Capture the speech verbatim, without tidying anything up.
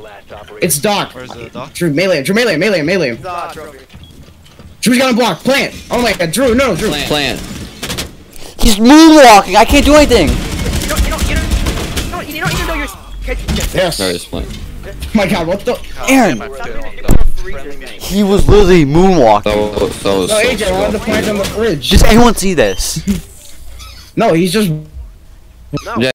It's Doc. Where's the Doc? Drew, melee, Drew, melee, melee, melee. Drew's got a block. Plant. Oh my god, Drew, no, Drew. Plant. Plant. He's moonwalking. I can't do anything. You don't, you don't, you don't, you don't, you don't even know you're. Yes. Sorry, it's plant. Oh my god, what the? Aaron. He was literally moonwalking. That was, that was No, so A J, I wanted to plant on the fridge. Does anyone see this? No, he's just. Yeah.